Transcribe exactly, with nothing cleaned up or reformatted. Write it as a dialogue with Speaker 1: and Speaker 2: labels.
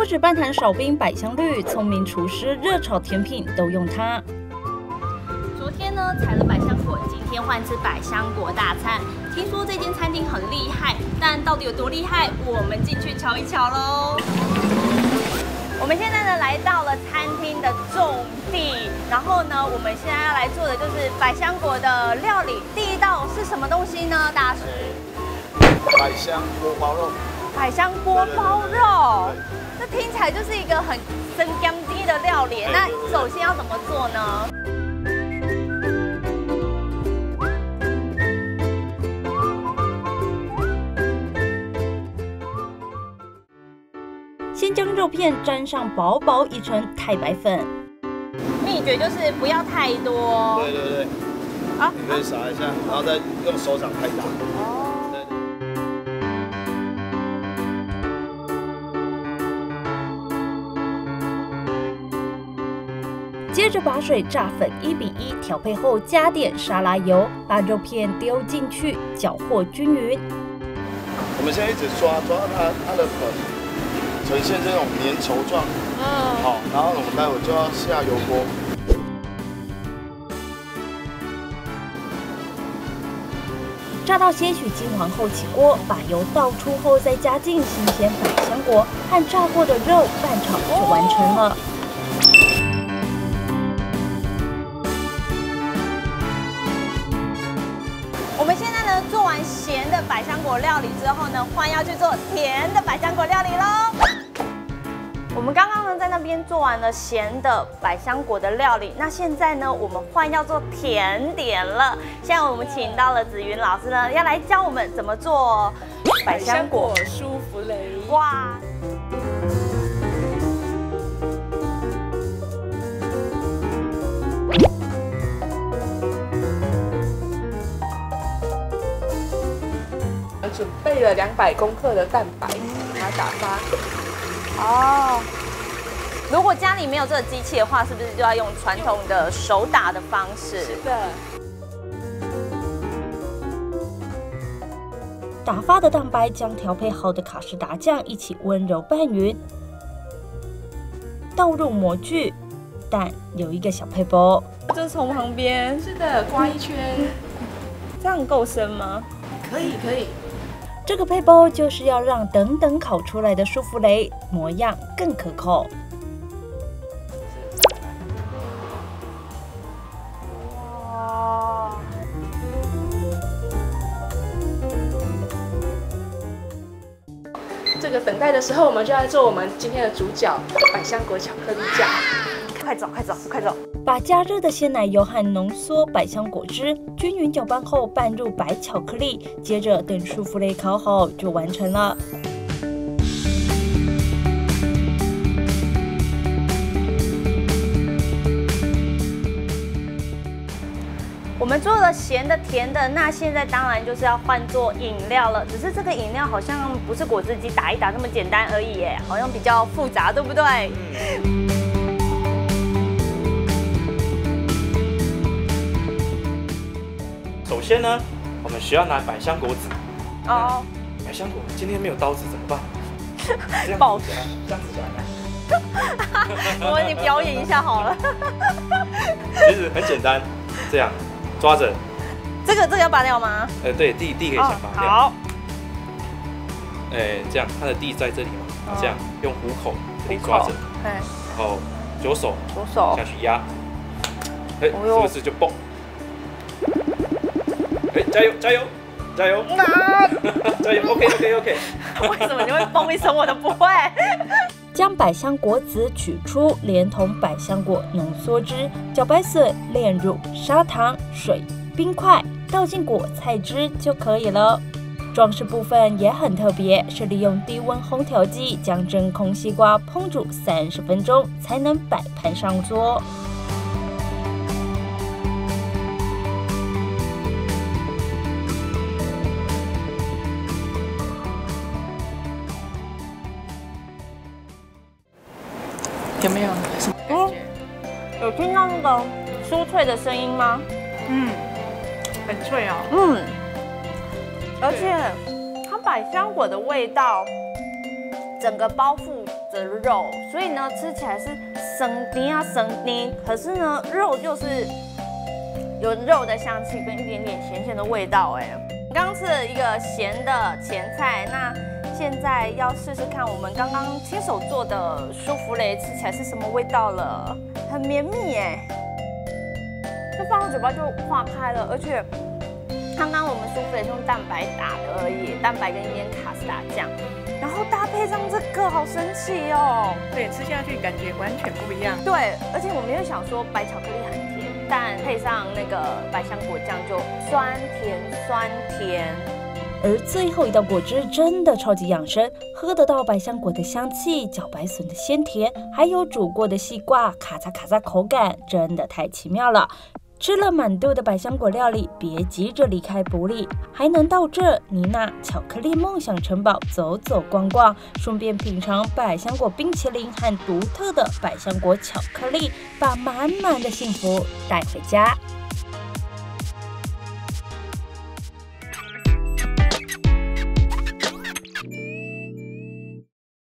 Speaker 1: 止半坛少冰百香绿，聪明厨师热炒甜品都用它。昨天呢采了百香果，今天换吃百香果大餐。听说这间餐厅很厉害，但到底有多厉害，我们进去瞧一瞧喽。我们现在呢来到了餐厅的重地，然后呢，我们现在要来做的就是百香果的料理。第一道是什么东西呢，大师？
Speaker 2: 百香锅包肉。
Speaker 1: 百香锅包肉，这听起来就是一个很生姜低的料理。那首先要怎么做呢？先将肉片沾上薄薄一层太白粉，秘诀就是不要太多。
Speaker 2: 对对对，啊，你可以撒一下，然后再用手掌拍打。哦。
Speaker 1: 接着把水炸粉一比一调配后，加点沙拉油，把肉片丢进去，搅和均匀。
Speaker 2: 我们现在一直抓抓它它的粉。呈现这种粘稠状，嗯，好，然后我们待会就要下油锅，
Speaker 1: 炸到些许金黄后起锅，把油倒出后再加进新鲜百香果和炸过的肉拌炒就完成了。我们现在呢做完咸的百香果料理之后呢，换要去做甜的百香果料理喽。我们刚刚呢在那边做完了咸的百香果的料理，那现在呢我们换要做甜点了。现在我们请到了子云老师呢，要来教我们怎么做百香果舒芙蕾。哇！
Speaker 3: 准备了两百公克的蛋白，把它打发。
Speaker 1: 哦，如果家里没有这个机器的话，是不是就要用传统的手打的方式？
Speaker 3: 是的。
Speaker 1: 打发的蛋白将调配好的卡士达酱一起温柔拌匀，倒入模具，但有一个小配包，就从旁边
Speaker 3: 是的刮一圈，
Speaker 1: 这样够深吗？
Speaker 3: 可以可以。
Speaker 1: 这个配包就是要让等等烤出来的舒芙蕾模样更可口。哇！
Speaker 3: 这个等待的时候，我们就要做我们今天的主角——百香果巧克力酱。
Speaker 1: 快走，快走，快走！把加热的鲜奶油和浓缩百香果汁均匀搅拌后，拌入白巧克力，接着等舒芙蕾烤好就完成了。我们做了咸的、甜的，那现在当然就是要换做饮料了。只是这个饮料好像不是果汁机打一打那么简单而已耶，好像比较复杂，对不对？嗯
Speaker 4: 首先呢，我们需要拿百香果籽。
Speaker 1: 哦。
Speaker 4: 百香果今天没有刀子怎么办？这样
Speaker 1: 爆
Speaker 4: 子夹，这样子夹。
Speaker 1: 我你表演一下好了。
Speaker 4: 其实很简单，这样抓着。
Speaker 1: 这个这个要拔掉吗？
Speaker 4: 呃，对，地地可以先拔掉。
Speaker 1: 好。
Speaker 4: 哎，这样它的地在这里嘛，这样用虎口这里抓着，然后左手
Speaker 1: 左手
Speaker 4: 下去压，哎，是不是就蹦？哎，加油加油加油！加油 ！OK OK OK。
Speaker 1: 为什么你会嘣一声，我都不会？将百香果籽取出，连同百香果浓缩汁、茭白笋、炼乳、砂糖、水、冰块，倒进果菜汁就可以了。装饰部分也很特别，是利用低温烘调机将真空西瓜烹煮三十分钟，才能摆盘上桌。
Speaker 3: 有没有什么感觉？
Speaker 1: 嗯、有听到那个酥脆的声音吗？
Speaker 3: 嗯，很脆哦。
Speaker 1: 嗯，而且它百香果的味道整个包覆着肉，所以呢吃起来是生甜啊生甜，可是呢肉就是有肉的香气跟一点点咸咸的味道。哎，刚刚吃了一个咸的前菜，那现在要试试看我们刚刚亲手做的舒芙蕾吃起来是什么味道了，很绵密哎，就放到嘴巴就化开了，而且刚刚我们舒芙蕾是用蛋白打的而已，蛋白跟一点卡士达酱。然后搭配上这个，好神奇哦！
Speaker 3: 对，吃下去感觉完全不一样。
Speaker 1: 对，而且我没有想说白巧克力很甜，但配上那个百香果酱就酸甜酸甜。而最后一道果汁真的超级养生，喝得到百香果的香气、茭白笋的鲜甜，还有煮过的西瓜咔嚓咔嚓口感，真的太奇妙了。吃了满肚的百香果料理，别急着离开埔里，还能到这妮娜巧克力梦想城堡走走逛逛，顺便品尝百香果冰淇淋和独特的百香果巧克力，把满满的幸福带回家。